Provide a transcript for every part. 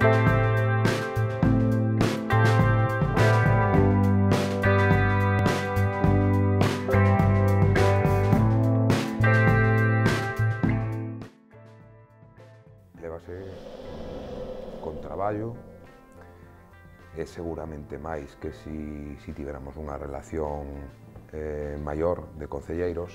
Lévase con traballo, e seguramente máis que si tiveramos unha relación maior de concelleiros,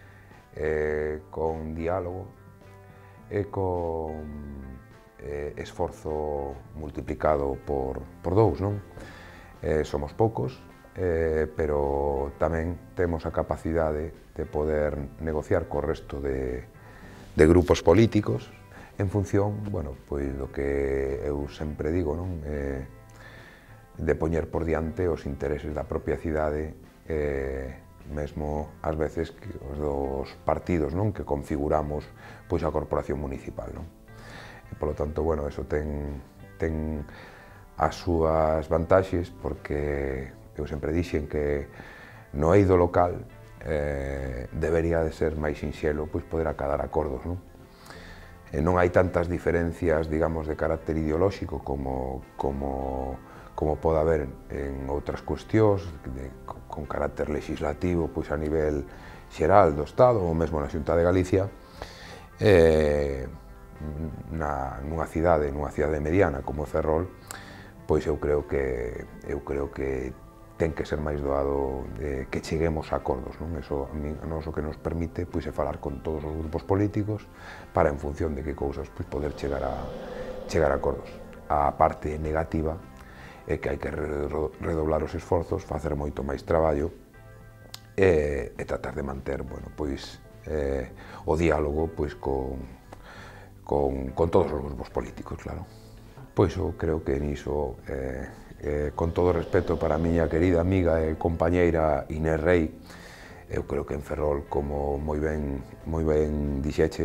con diálogo e con esforzo multiplicado por dous, non? Somos poucos, pero tamén temos a capacidade de poder negociar co resto de grupos políticos en función, bueno, pois do que eu sempre digo, non? De poñer por diante os intereses da propia cidade, mesmo ás veces os dos partidos, non? Que configuramos pois a corporación municipal, non? E, polo tanto, bueno, eso ten as súas vantaxes, porque eu sempre dixen que no eido local debería de ser máis sinxelo pois poder acadar acordos, non? Non hai tantas diferencias, digamos, de carácter ideolóxico como pode haber en outras cuestións con carácter legislativo pois a nivel xeral do Estado ou mesmo na Xunta de Galicia, nunha cidade mediana como Ferrol, pois eu creo que ten que ser máis doado que cheguemos a acordos, non? Eso a nós o que nos permite pois é falar con todos os grupos políticos para, en función de que cousas, pois poder chegar a acordos. A parte negativa é que hai que redoblar os esforzos, facer moito máis traballo e tratar de manter, bueno, pois o diálogo pois con todos os grupos políticos, claro. Pois eu creo que niso, con todo o respeto para a miña querida amiga e compañeira Inés Rei, eu creo que en Ferrol, como moi ben dixeche,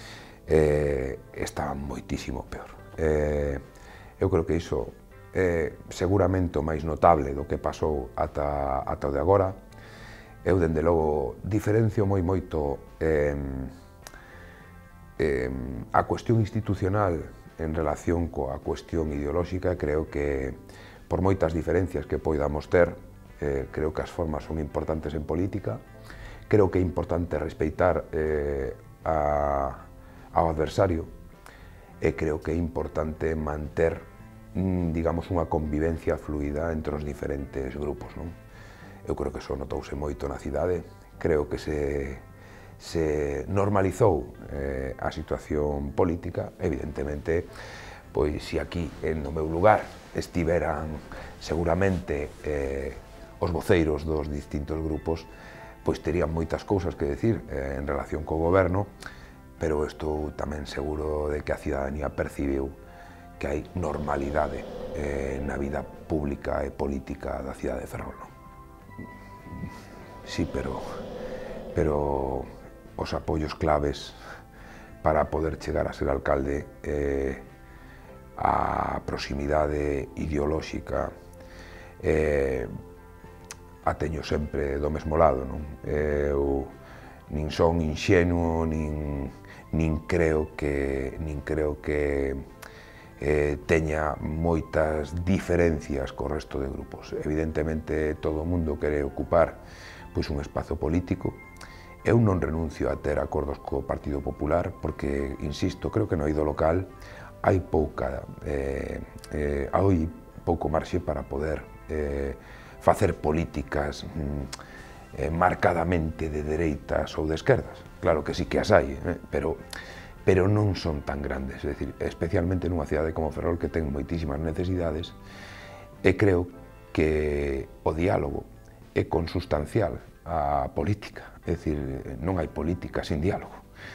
está moitísimo peor. Eu creo que iso é seguramente o máis notable do que pasou ata o de agora. Eu, dende logo, diferencio moito a cuestión institucional en relación coa cuestión ideolóxica. Creo que, por moitas diferencias que poidamos ter, creo que as formas son importantes en política. Creo que é importante respeitar ao adversario, e creo que é importante manter, digamos, unha convivencia fluida entre os diferentes grupos, non? Eu creo que eso notouse moito na cidade. Creo que se normalizou a situación política. Evidentemente, pois, se aquí, no meu lugar, estiveran seguramente os voceiros dos distintos grupos, pois terían moitas cousas que decir en relación co goberno, pero estou tamén seguro de que a cidadanía percibiu que hai normalidade na vida pública e política da cidade de Ferrol. Sí, pero os apoios claves para poder chegar a ser alcalde, a proximidade ideolóxica, a teño sempre do mesmo lado, non? Eu nin son inxenuo, nin creo que teña moitas diferencias co resto de grupos. Evidentemente, todo o mundo quere ocupar pois un espazo político. Eu non renuncio a ter acordos co Partido Popular porque, insisto, creo que no eido local hai pouco marxe para poder facer políticas marcadamente de dereitas ou de esquerdas. Claro que sí que as hai, pero non son tan grandes, é dicir, especialmente nunha cidade como Ferrol que ten moitísimas necesidades, e creo que o diálogo é consustancial á política, é dicir, non hai política sin diálogo.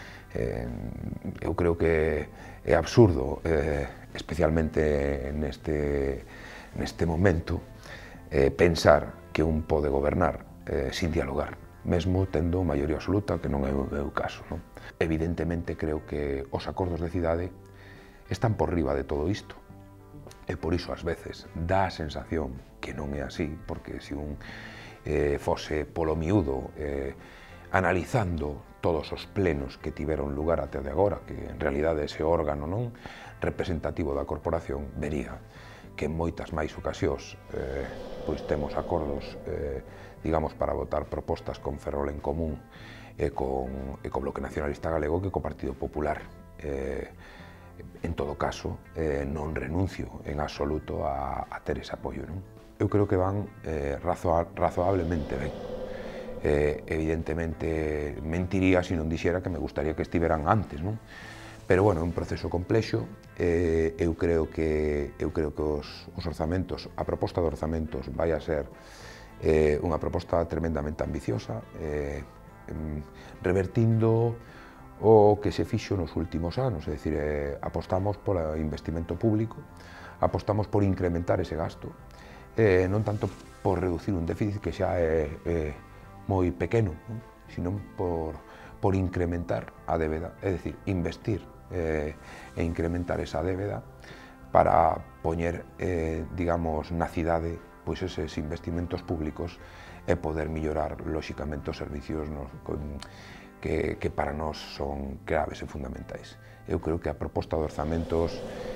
Eu creo que é absurdo, especialmente neste momento, pensar que un pode gobernar sin dialogar, mesmo tendo maioría absoluta, que non é o meu caso, non? Evidentemente, creo que os acordos de cidade están por riba de todo isto, e por iso, ás veces, dá a sensación que non é así, porque se un fose polo miúdo analizando todos os plenos que tiveron lugar até de agora, que en realidade ese órgano non representativo da corporación vería que en moitas máis ocasións pois temos acordos digamos para votar propostas con Ferrol en común e co Bloque Nacionalista Galego que co Partido Popular. En todo caso, non renuncio en absoluto a ter ese apoio, non? Eu creo que van razoablemente ben. Evidentemente mentiría se non dixera que me gustaría que estiveran antes, non? Pero, bueno, é un proceso complexo. Eu creo que os orzamentos, a proposta de orzamentos vai a ser unha proposta tremendamente ambiciosa, revertindo o que se fixo nos últimos anos, é dicir, apostamos por investimento público, apostamos por incrementar ese gasto, non tanto por reducir un déficit que xa é moi pequeno, sino por incrementar a débeda, é dicir, investir e incrementar esa débeda para poñer, digamos, na cidade pois eses investimentos públicos e poder mellorar, lóxicamente, os servicios que para nós son graves e fundamentais. Eu creo que a proposta de orzamentos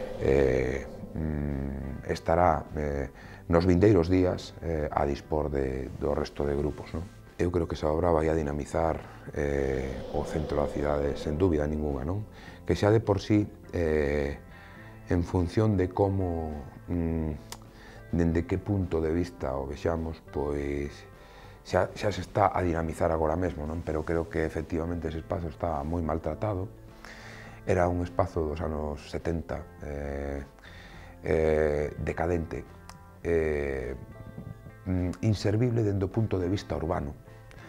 estará nos vindeiros días a dispor do resto de grupos, non? Eu creo que esa obra vai a dinamizar o centro da cidade, sen dúbida ninguna, non? Que xa de por sí, en función de como, dende que punto de vista o vexamos, pois xa se está a dinamizar agora mesmo, non? Pero creo que efectivamente ese espazo está moi maltratado. Era un espazo dos anos 70, decadente, inservible dende o punto de vista urbano.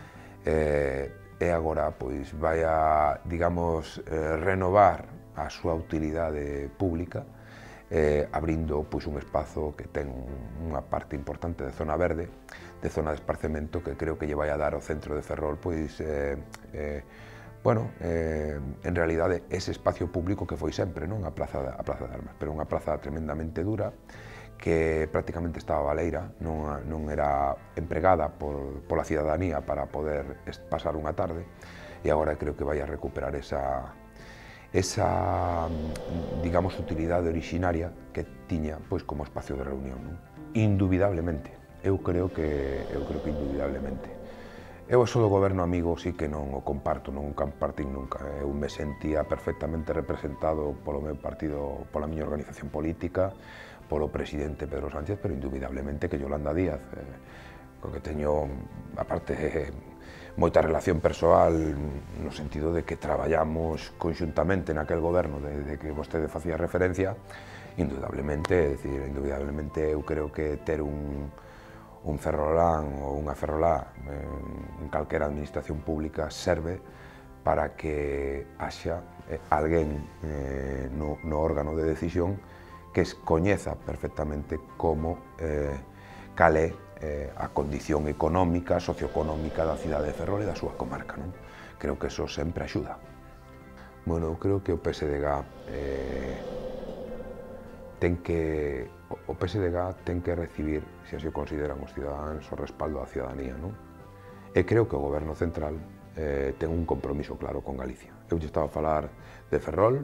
E agora pois vai a, digamos, renovar a súa utilidade pública, abrindo pois un espazo que ten unha parte importante de zona verde, de zona de esparcemento, que creo que lle vai a dar ao centro de Ferrol pois bueno, en realidade ese espacio público que foi sempre, non? A Praza de Armas, pero unha praza tremendamente dura, que prácticamente estaba baleira, non era empregada pola cidadanía para poder pasar unha tarde, e agora creo que vai a recuperar esa digamos, utilidade originaria que tiña pois como espacio de reunión, non? Indubidablemente, eu creo que indubidablemente. Eu eso do goberno amigo sí que non o comparto, non o compartín nunca. Eu me sentía perfectamente representado polo meu partido, pola miña organización política, polo presidente Pedro Sánchez, pero indubidablemente que Yolanda Díaz, co que teño, aparte, moita relación persoal, no sentido de que traballamos conxuntamente naquel goberno de que vostede facía referencia, indudablemente, é dicir, indubidablemente eu creo que ter un ferrolán ou unha ferrolá en calquera administración pública serve para que haxa alguén no órgano de decisión que coñeza perfectamente como cal é a condición económica, socioeconómica da cidade de Ferrol e da súa comarca, non? Creo que eso sempre axuda. Bueno, eu creo que o PSDG ten que recibir, se así o consideran os cidadáns, o respaldo da cidadanía, non? E creo que o Goberno Central ten un compromiso claro con Galicia. Eu lle estaba a falar de Ferrol,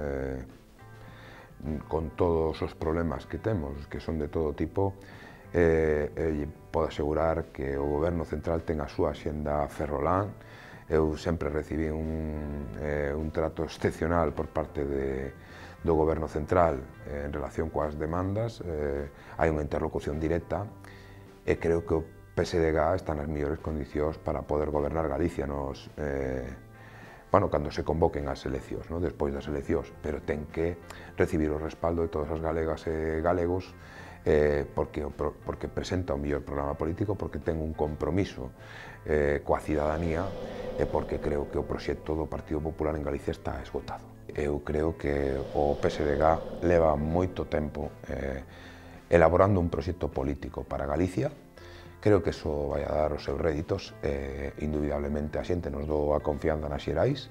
con todos os problemas que temos, que son de todo tipo, podo asegurar que o Goberno Central ten a súa axenda ferrolán. Eu sempre recibí un trato excepcional por parte do Goberno Central en relación coas demandas, hai unha interlocución directa e creo que o PSDG está nas mellores condicións para poder gobernar Galicia cando se convoquen as eleccións, despois das eleccións, pero ten que recibir o respaldo de todas as galegas e galegos porque presenta o mellor programa político, porque ten un compromiso coa cidadanía e porque creo que o proxecto do Partido Popular en Galicia está esgotado. Eu creo que o PSDG leva moito tempo elaborando un proxecto político para Galicia. Creo que iso vai a dar os seus réditos, indubidablemente a xente nos dou a confianza nas xerais,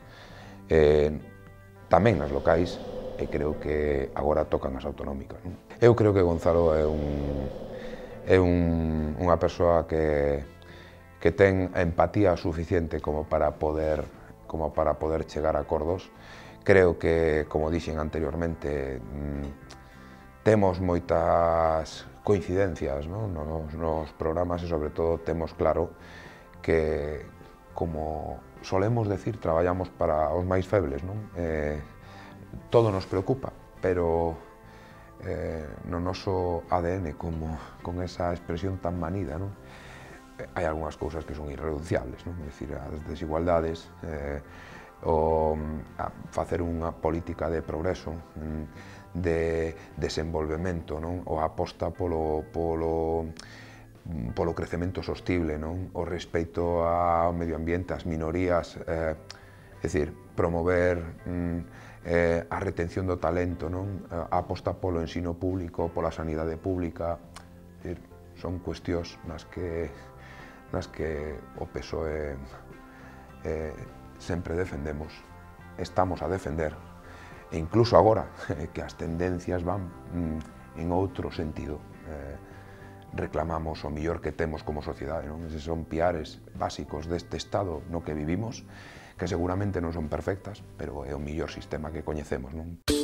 tamén nas locais, e creo que agora tocan as autonómicas. Eu creo que Gonzalo é unha persoa que ten a empatía suficiente como para poder como para poder chegar a acordos. Creo que, como dixen anteriormente, temos moitas coincidencias, non? Nos programas, e sobre todo temos claro que, como solemos decir, traballamos para os máis febles, non? Todo nos preocupa, pero no noso ADN, como con esa expresión tan manida, non? Hai algunhas cousas que son irrenunciables, non? É dicir, as desigualdades, o facer unha política de progreso, de desenvolvemento, non? O aposta polo crecemento sostible, non? O respeito ao medio ambiente, ás minorías, é dicir, promover a retención do talento, non? A aposta polo ensino público, pola sanidade pública, é dicir, son cuestións nas que o PSOE sempre defendemos, estamos a defender, e incluso agora que as tendencias van en outro sentido, reclamamos o mellor que temos como sociedade, non? Eses son piares básicos deste estado no que vivimos, que seguramente non son perfectas, pero é o mellor sistema que coñecemos, non?